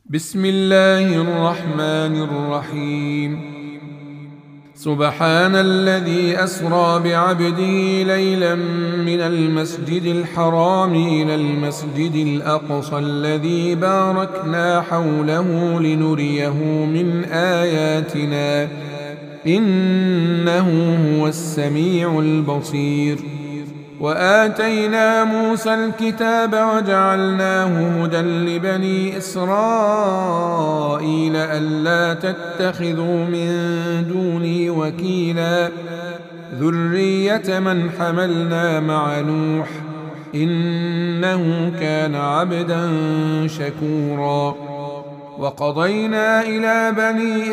بسم الله الرحمن الرحيم. سبحان الذي أسرى بعبده ليلا من المسجد الحرام إلى المسجد الأقصى الذي باركنا حوله لنريه من آياتنا إنه هو السميع البصير. وآتينا موسى الكتاب وجعلناه هدى لبني إسرائيل ألا تتخذوا من دوني وكيلا ذرية من حملنا مع نوح إنه كان عبدا شكورا. وقضينا إلى بني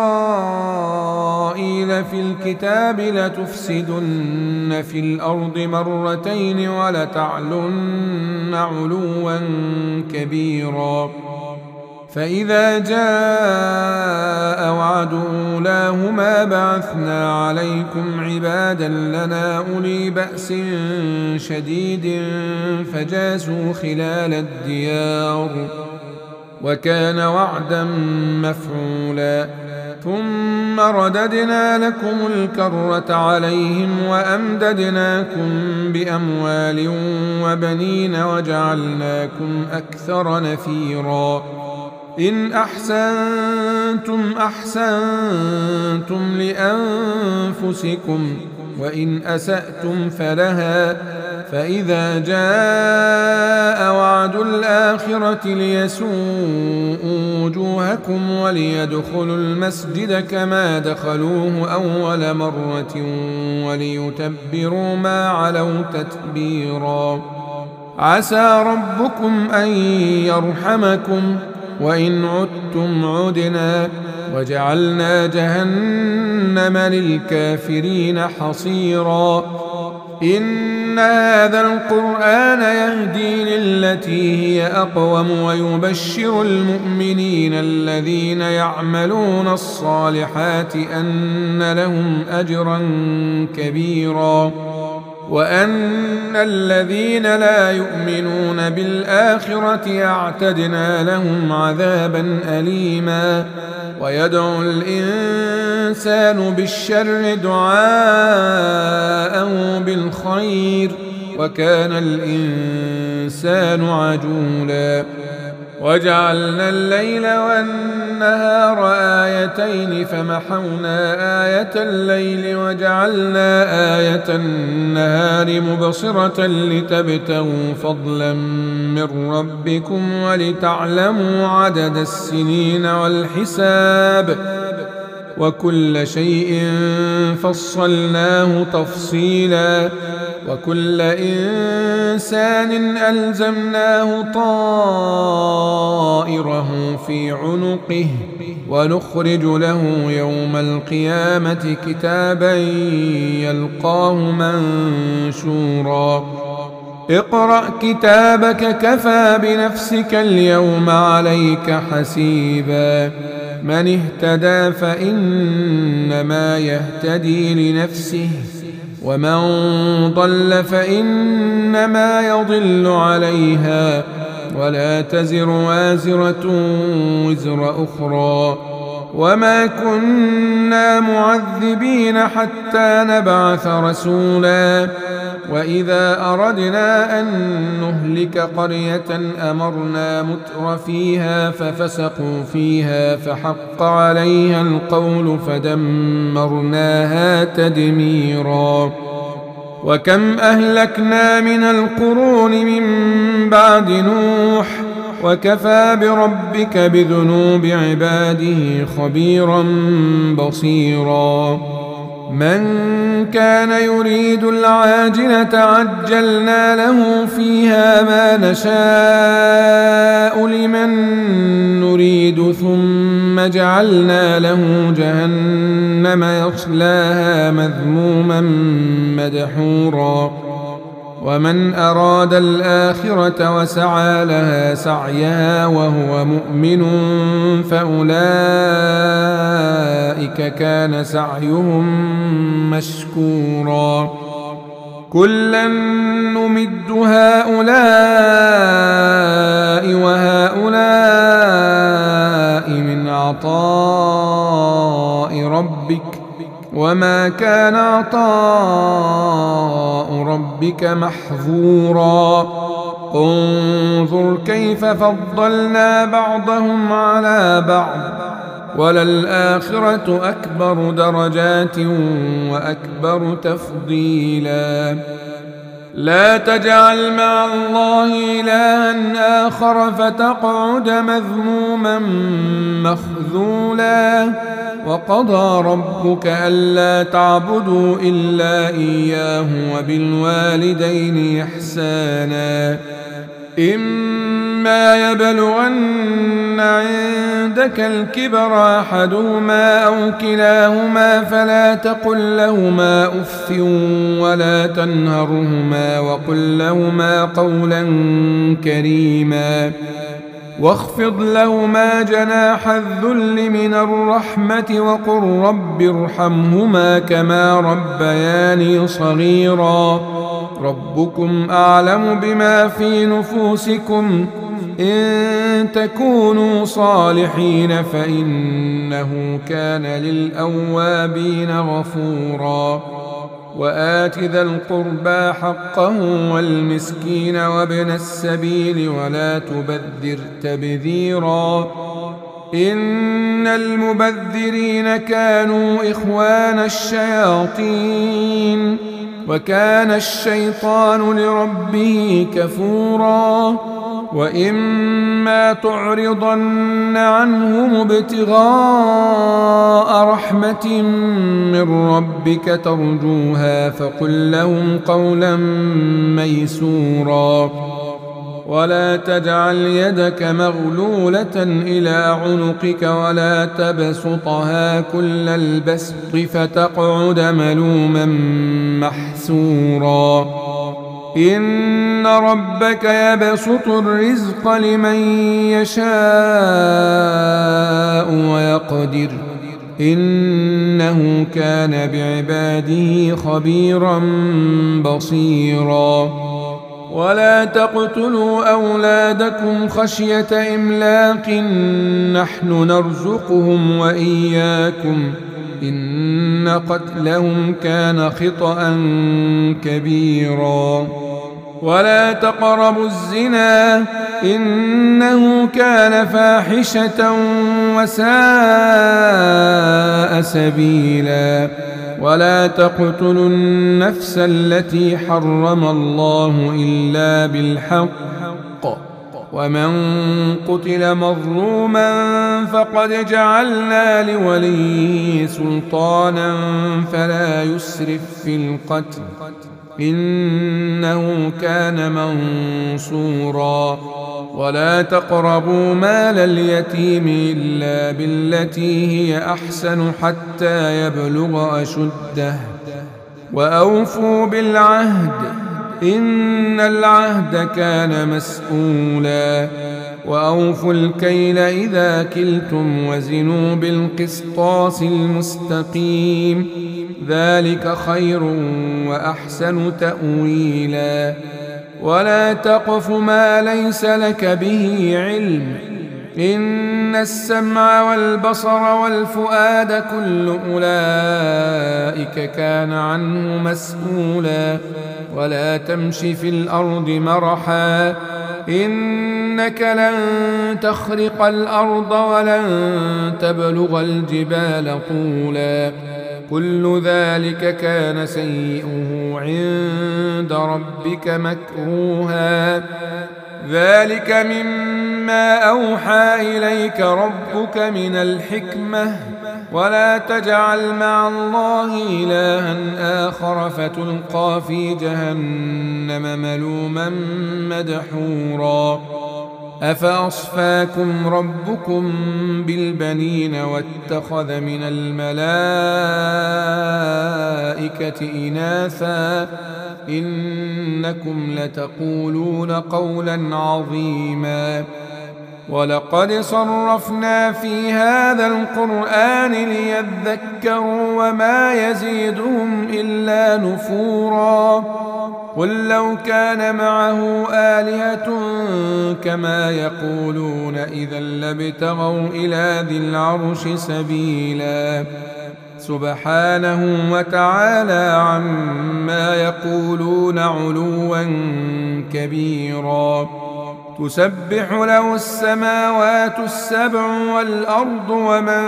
إسرائيل في الكتاب لتفسدن في الأرض مرتين ولتعلن علوا كبيرا. فإذا جاء وعد أولاهما بعثنا عليكم عبادا لنا أولي بأس شديد فجاسوا خلال الديار وكان وعدا مفعولا. ثم رددنا لكم الكرة عليهم وأمددناكم بأموال وبنين وجعلناكم أكثر نفيرا. إن أحسنتم أحسنتم لأنفسكم وإن أسأتم فلها. فإذا جاء وعد الآخرة ليسوءوا وجوهكم وليدخلوا المسجد كما دخلوه أول مرة وليتبروا ما علوا تتبيرا. عسى ربكم أن يرحمكم وإن عدتم عدنا وجعلنا جهنم للكافرين حصيرا. إن هذا القرآن يهدي للتي هي أقوم ويبشر المؤمنين الذين يعملون الصالحات أن لهم أجرا كبيرا وأن الذين لا يؤمنون بالآخرة أعتدنا لهم عذابا أليما. ويدعو الإنسان بالشر دعاءه بالخير وكان الإنسان عجولا. وجعلنا الليل والنهار آيتين فمحونا آية الليل وجعلنا آية النهار مبصرة لتبتغوا فضلا من ربكم ولتعلموا عدد السنين والحساب وكل شيء فصلناه تفصيلا. وكل إنسان ألزمناه طائره في عنقه ونخرج له يوم القيامة كتابا يلقاه منشورا. اقرأ كتابك كفى بنفسك اليوم عليك حسيبا. من اهتدى فإنما يهتدي لنفسه ومن ضل فإنما يضل عليها ولا تزر وازرة وزر أخرى. وما كنا معذبين حتى نبعث رسولا. وإذا أردنا أن نهلك قرية أمرنا متر فيها ففسقوا فيها فحق عليها القول فدمرناها تدميرا. وكم أهلكنا من القرون من بعد نوح وكفى بربك بذنوب عباده خبيرا بصيرا. من كان يريد العاجلة عجلنا له فيها ما نشاء لمن نريد ثم جعلنا له جهنم يصلاها مذموما مدحورا. ومن أراد الآخرة وسعى لها سعيها وهو مؤمن فأولئك كان سعيهم مشكورا. كلا نمد هؤلاء وهؤلاء من عطاء ربك وما كان عطاء ربك محظورا انظر كيف فضلنا بعضهم على بعض وللآخرة أكبر درجات وأكبر تفضيلا لا تجعل مع الله إلها آخر فتقعد مذموما مخذولا وقضى ربك ألا تعبدوا إلا إياه وبالوالدين إحسانا إما يبلغن عندك الكبر أحدهما أو كلاهما فلا تقل لهما أف ولا تنهرهما وقل لهما قولا كريما واخفض لهما جناح الذل من الرحمة وقل رب ارحمهما كما ربياني صغيرا ربكم أعلم بما في نفوسكم إن تكونوا صالحين فإنه كان للأوابين غفورا وآت ذا القربى حقه والمسكين وابن السبيل ولا تبذر تبذيرا إن المبذرين كانوا إخوان الشياطين وكان الشيطان لربه كفورا وإما تعرضن عنهم ابتغاء رحمة من ربك ترجوها فقل لهم قولا ميسورا ولا تجعل يدك مغلولة إلى عنقك ولا تبسطها كل البسط فتقعد ملوما محسورا إن ربك يبسط الرزق لمن يشاء ويقدر إنه كان بعباده خبيرا بصيرا ولا تقتلوا أولادكم خشية إملاق نحن نرزقهم وإياكم إن قتلهم كان خطأ كبيرا ولا تقربوا الزنا إنه كان فاحشة وساء سبيلا ولا تقتلوا النفس التي حرم الله إلا بالحق ومن قتل مظلوما فقد جعلنا لوليه سلطانا فلا يسرف في القتل إنه كان منصورا ولا تقربوا مال اليتيم إلا بالتي هي أحسن حتى يبلغ أشده وأوفوا بالعهد إن العهد كان مسؤولا وأوفوا الكيل إذا كلتم وزنوا بالقسطاس المستقيم ذلك خير وأحسن تأويلا ولا تقف ما ليس لك به علم إن السمع والبصر والفؤاد كل أولئك كان عنه مسؤولا ولا تمش في الأرض مرحا إنك لن تخرق الأرض ولن تبلغ الجبال طولا كل ذلك كان سيئه عند ربك مكروها ذلك مما أوحى إليك ربك من الحكمة ولا تجعل مع الله إلها آخر فتلقى في جهنم ملوما مدحورا أفأصفاكم ربكم بالبنين واتخذ من الملائكة إناثا إنكم لتقولون قولا عظيما ولقد صرفنا في هذا القرآن ليذكروا وما يزيدهم إلا نفورا قل لو كان معه آلهة كما يقولون إذا لابتغوا إلى ذي العرش سبيلا سبحانه وتعالى عما يقولون علوا كبيرا تسبح له السماوات السبع والأرض ومن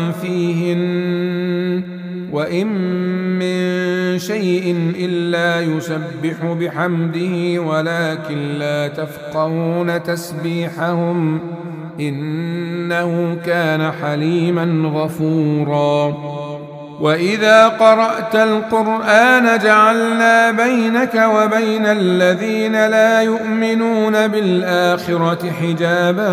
فيهن وإن من شيء إلا يسبح بحمده ولكن لا تفقهون تسبيحهم إنه كان حليما غفورا وإذا قرأت القرآن جعلنا بينك وبين الذين لا يؤمنون بالآخرة حجابا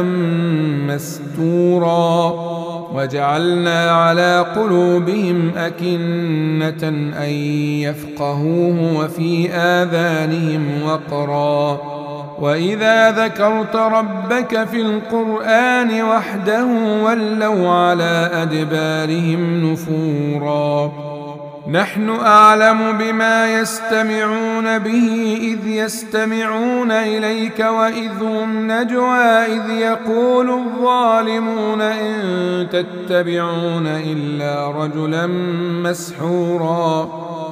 مستورا وجعلنا على قلوبهم أكنة أن يفقهوه وفي آذانهم وقرا وإذا ذكرت ربك في القرآن وحده ولوا على أدبارهم نفورا نحن أعلم بما يستمعون به إذ يستمعون إليك وإذ هم نجوى إذ يقول الظالمون إن تتبعون إلا رجلا مسحورا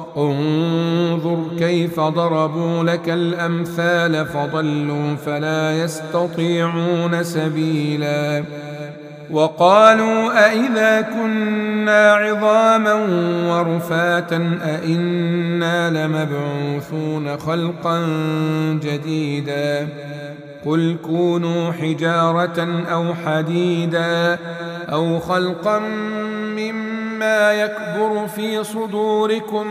انظر كيف ضربوا لك الأمثال فضلوا فلا يستطيعون سبيلا وقالوا أئذا كنا عظاما ورفاتا أئنا لمبعوثون خلقا جديدا قل كونوا حجارة أو حديدا أو خلقا مما يكبر في صدوركم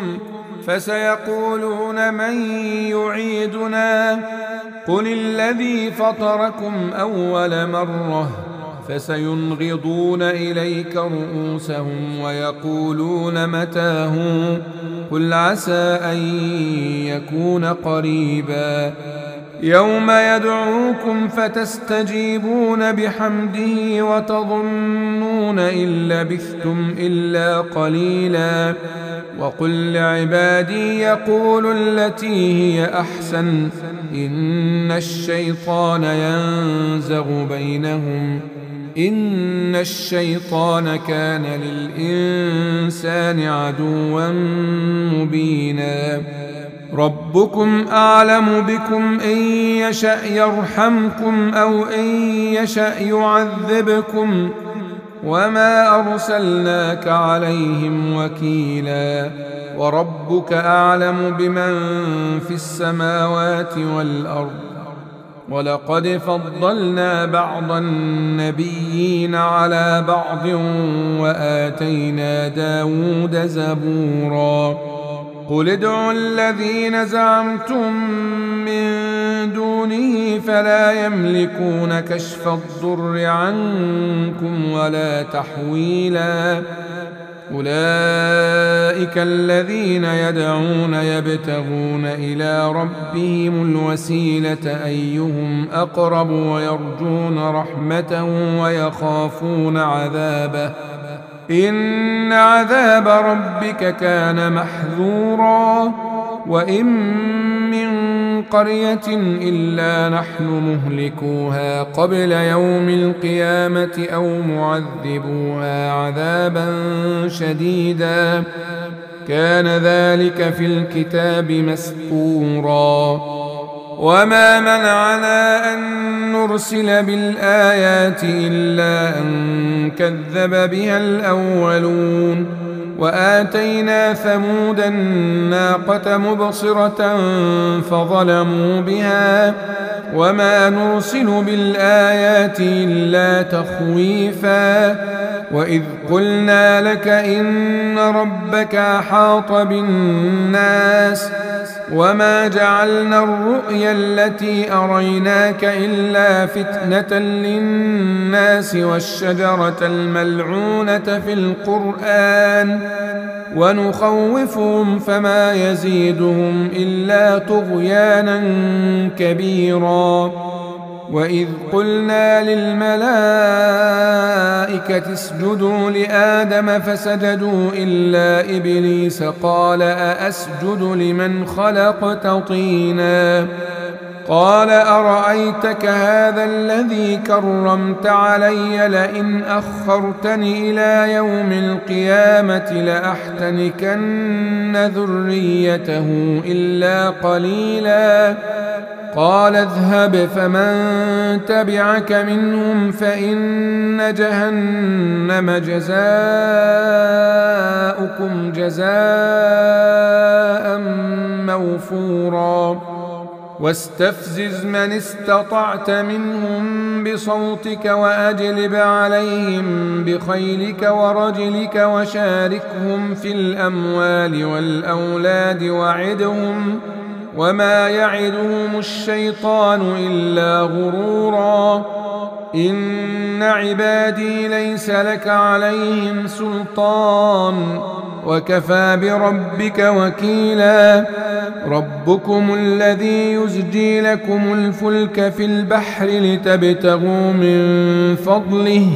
فسيقولون من يعيدنا قل الذي فطركم أول مرة فسينغضون إليك رؤوسهم ويقولون متى هو قل عسى أن يكون قريبا يوم يدعوكم فتستجيبون بحمده وتظنون إن لبثتم إلا قليلا وقل لعبادي يقولوا التي هي أحسن إن الشيطان ينزغ بينهم إن الشيطان كان للإنسان عدوا مبينا ربكم أعلم بكم إن يشأ يرحمكم أو إن يشأ يعذبكم وما أرسلناك عليهم وكيلا وربك أعلم بمن في السماوات والأرض ولقد فضلنا بعض النبيين على بعض وآتينا داود زبورا قل ادعوا الذين زعمتم من دونه فلا يملكون كشف الضر عنكم ولا تحويلا أولئك الذين يدعون يبتغون إلى ربهم الوسيلة أيهم أقرب ويرجون رحمته ويخافون عذابه إن عذاب ربك كان محذورا وإن من قرية إلا نحن مهلكوها قبل يوم القيامة أو معذبوها عذابا شديدا كان ذلك في الكتاب مسطورا وما منعنا أن نرسل بالآيات إلا أن كذب بها الأولون وآتينا ثمود الناقة مبصرة فظلموا بها وما نرسل بالآيات إلا تخويفا وإذ قلنا لك إن ربك أحاط بالناس وما جعلنا الرؤيا التي أريناك إلا فتنة للناس والشجرة الملعونة في القرآن ونخوفهم فما يزيدهم إلا طغيانا كبيرا وإذ قلنا للملائكة اسجدوا لآدم فسجدوا إلا إبليس قال أأسجد لمن خلقت طينا قال أرأيتك هذا الذي كرمت علي لئن أخرتني إلى يوم القيامة لأحتنكن ذريته إلا قليلا قال اذهب فمن تبعك منهم فإن جهنم جزاؤكم جزاء موفورا واستفزز من استطعت منهم بصوتك وأجلب عليهم بخيلك ورجلك وشاركهم في الأموال والأولاد وعدهم وما يعدهم الشيطان إلا غرورا إن عبادي ليس لك عليهم سلطان وكفى بربك وكيلا ربكم الذي يزجي لكم الفلك في البحر لتبتغوا من فضله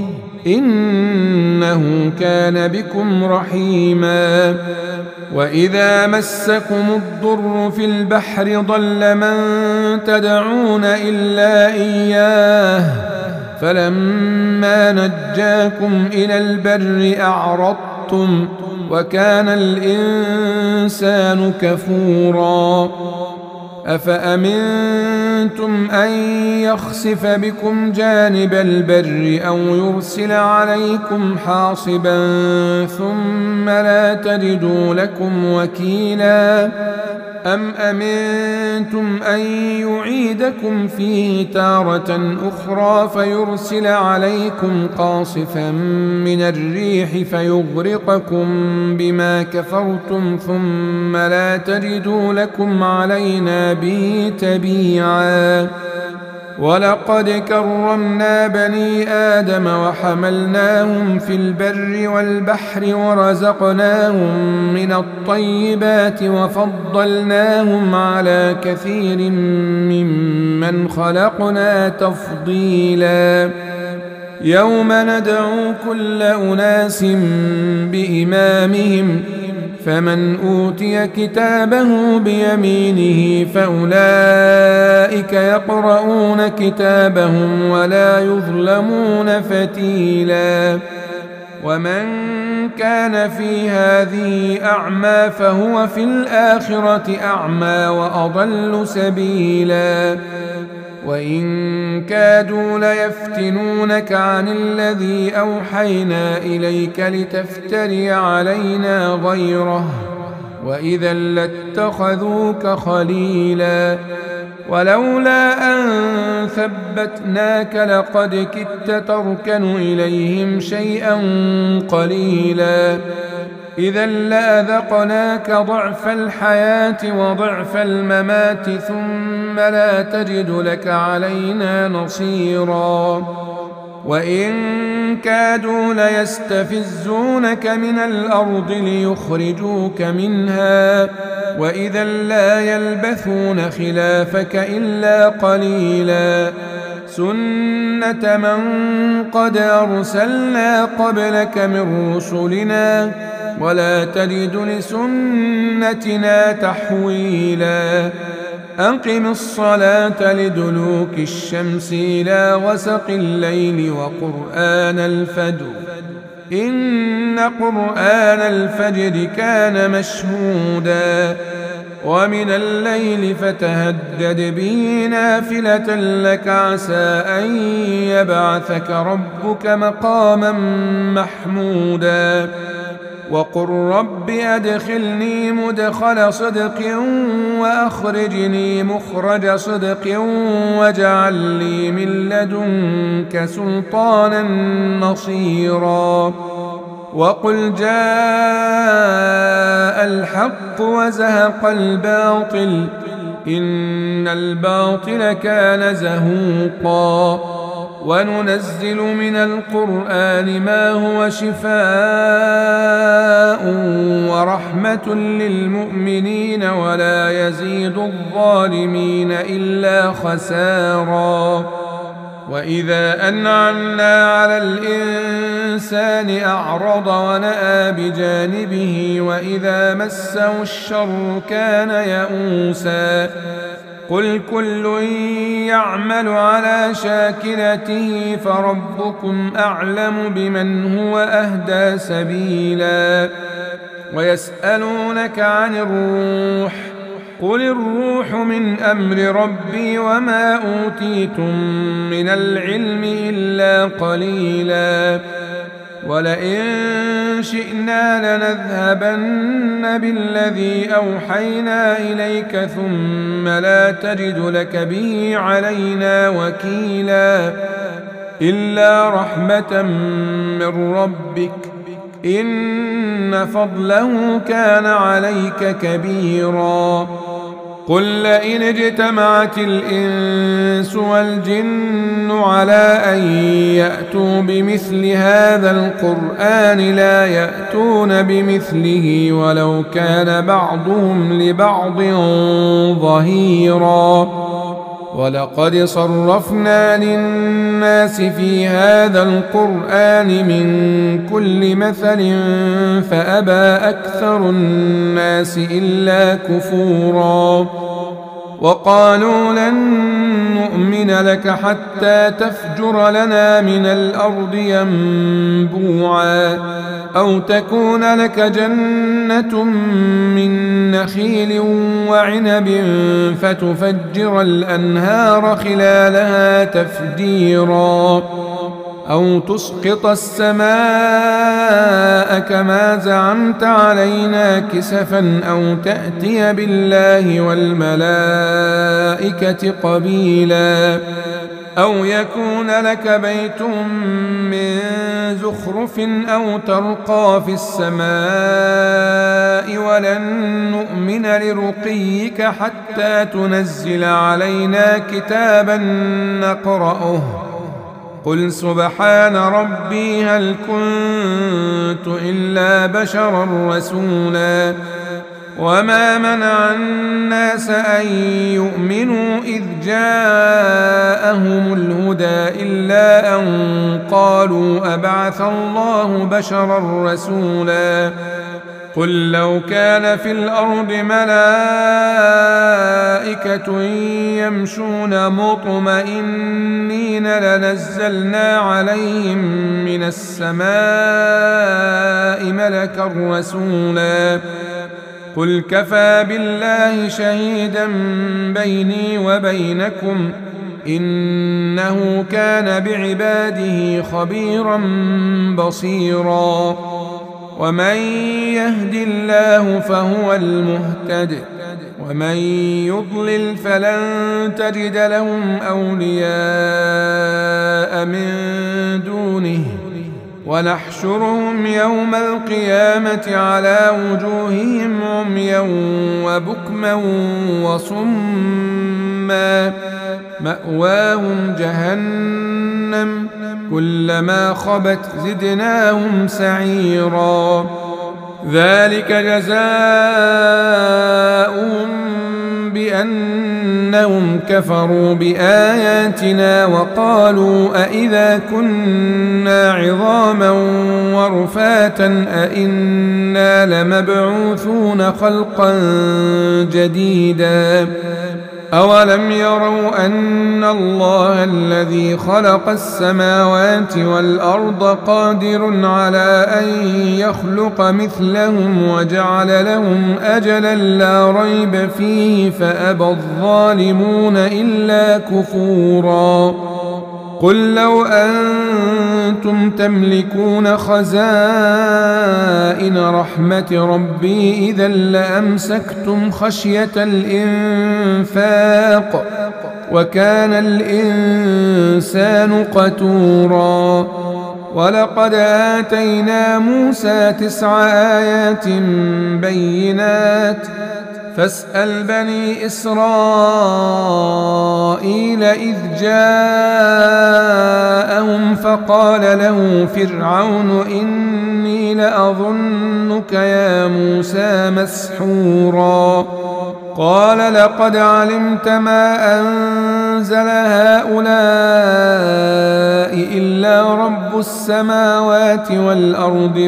إنه كان بكم رحيما وإذا مسكم الضر في البحر ضل من تدعون إلا إياه فلما نجاكم إلى البر أعرضتم وكان الإنسان كفورا أفأمنتم أن يخسف بكم جانب البر أو يرسل عليكم حاصبا ثم لا تجدوا لكم وكيلا أم أمنتم أن يعيدكم فيه تارة أخرى فيرسل عليكم قاصفا من الريح فيغرقكم بما كفرتم ثم لا تجدوا لكم علينا به تبيعا ولقد كرمنا بني آدم وحملناهم في البر والبحر ورزقناهم من الطيبات وفضلناهم على كثير ممن خلقنا تفضيلا يوم ندعو كل أناس بإمامهم فمن أوتي كتابه بيمينه فأولئك يقرؤون كتابهم ولا يظلمون فتيلا ومن كان في هذه أعمى فهو في الآخرة أعمى وأضل سبيلا وإن كادوا ليفتنونك عن الذي أوحينا إليك لتفتري علينا غيره وإذا لاتخذوك خليلا ولولا أن ثبتناك لقد كدت تركن إليهم شيئا قليلا إذا لأذقناك ضعف الحياة وضعف الممات ثم لا تجد لك علينا نصيرا وإن كادوا ليستفزونك من الأرض ليخرجوك منها وإذا لا يلبثون خلافك إلا قليلا سنة من قد أرسلنا قبلك من رسلنا ولا تجد لسنتنا تحويلا أقم الصلاة لدلوك الشمس إلى غسق الليل وقرآن الفجر إن قرآن الفجر كان مشهودا ومن الليل فتهجد به نافلة لك عسى أن يبعثك ربك مقاما محمودا وقل رب أدخلني مدخل صدق وأخرجني مخرج صدق واجعل لي من لدنك سلطانا نصيرا وقل جاء الحق وزهق الباطل إن الباطل كان زهوقا وننزل من القرآن ما هو شفاء ورحمة للمؤمنين ولا يزيد الظالمين إلا خسارا. وإذا أنعمنا على الإنسان أعرض ونأى بجانبه وإذا مسه الشر كان يئوسا. قل كل يعمل على شاكلته فربكم أعلم بمن هو أهدى سبيلا. ويسألونك عن الروح قل الروح من أمر ربي وما أوتيتم من العلم إلا قليلا. ولئن شئنا لنذهبن بالذي أوحينا إليك ثم لا تجد لك به علينا وكيلا إلا رحمة من ربك إن فضله كان عليك كبيرا. قل لئن اجتمعت الإنس والجن على أن يأتوا بمثل هذا القرآن لا يأتون بمثله ولو كان بعضهم لبعض ظهيرا. ولقد صرفنا للناس في هذا القرآن من كل مثل فأبى أكثر الناس إلا كفورا. وقالوا لن نؤمن لك حتى تفجر لنا من الأرض ينبوعا أو تكون لك جنة من نخيل وعنب فتفجر الأنهار خلالها تفجيرا أو تسقط السماء كما زعمت علينا كسفا أو تأتي بالله والملائكة قبيلا أو يكون لك بيت من زخرف أو ترقى في السماء ولن نؤمن لرقيك حتى تنزل علينا كتابا نقرأه قل سبحان ربي هل كنت إلا بشرا رسولا. وما منع الناس أن يؤمنوا إذ جاءهم الهدى إلا أن قالوا أبعث الله بشرا رسولا. قل لو كان في الأرض ملائكة يمشون مطمئنين لنزلنا عليهم من السماء ملكا رسولا. قل كفى بالله شهيدا بيني وبينكم إنه كان بعباده خبيرا بصيرا. ومن يهد الله فهو المهتد ومن يضلل فلن تجد لهم أولياء من دونه ونحشرهم يوم القيامة على وجوههم عميا وبكما وصما مأواهم جهنم كلما خبت زدناهم سعيرا. ذلك جزاؤهم بأنهم كفروا بآياتنا وقالوا أإذا كنا عظاما ورفاتا أإنا لمبعوثون خلقا جديدا. أولم يروا أن الله الذي خلق السماوات والأرض قادر على أن يخلق مثلهم وجعل لهم أجلا لا ريب فيه فأبى الظالمون إلا كفورا. قل لو أنتم تملكون خزائن رحمة ربي إذا لأمسكتم خشية الإنفاق وكان الإنسان قتورا. ولقد آتينا موسى 9 آيات بينات فاسأل بني إسرائيل إذ جاءهم فقال له فرعون إني لأظنك يا موسى مسحورا قال لقد علمت ما أنزل هؤلاء إلا رب السماوات والأرض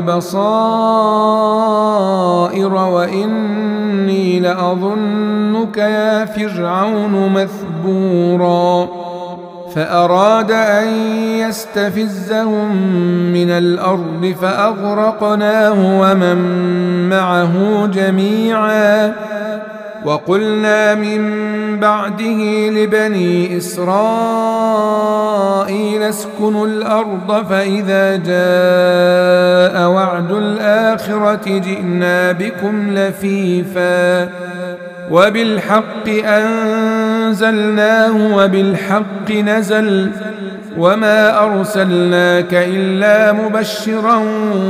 بصائر وإني لأظنك يا فرعون مثبورا فأراد أن يستفزهم من الأرض فأغرقناه ومن معه جميعا وقلنا من بعده لبني إسرائيل اسكنوا الأرض فإذا جاء وعد الآخرة جئنا بكم لفيفا وبالحق أنزلناه وبالحق نزل وما أرسلناك إلا مبشرا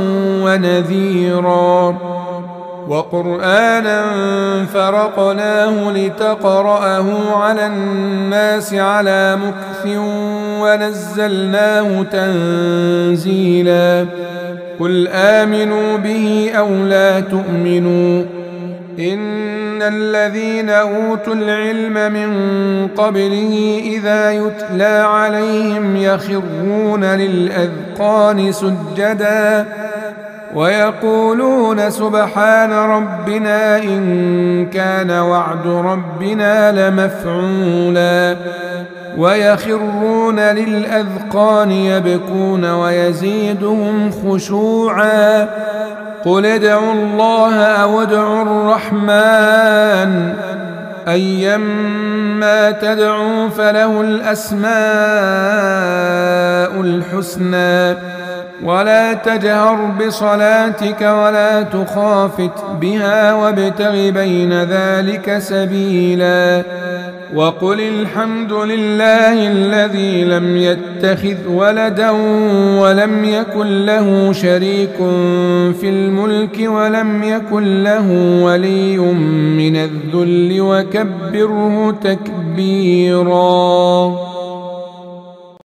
ونذيرا وقرآنا فرقناه لتقرأه على الناس على مكث ونزلناه تنزيلا قل آمنوا به أو لا تؤمنوا إن الذين أوتوا العلم من قبله إذا يتلى عليهم يخرون للأذقان سجدا ويقولون سبحان ربنا إن كان وعد ربنا لمفعولا ويخرون للأذقان يبكون ويزيدهم خشوعا قل ادعوا الله أو ادعوا الرحمن أيما تدعوا فله الأسماء الحسنى ولا تجهر بصلاتك ولا تخافت بها وابتغ بين ذلك سبيلا وقل الحمد لله الذي لم يتخذ ولدا ولم يكن له شريك في الملك ولم يكن له ولي من الذل وكبره تكبيرا.